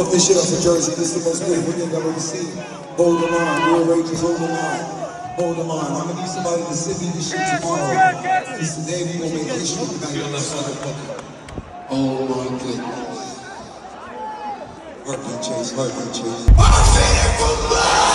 fuck this shit up for Jersey. This is the most beautiful thing I've ever seen. Hold the line, real Rangers, hold the line. Hold the line. I'm gonna need somebody to send me this shit tomorrow. This today we gonna make history tonight on this motherfucker. Oh my goodness. Hurt me, Chase. Hurt me, Chase. I'm feeling for blood!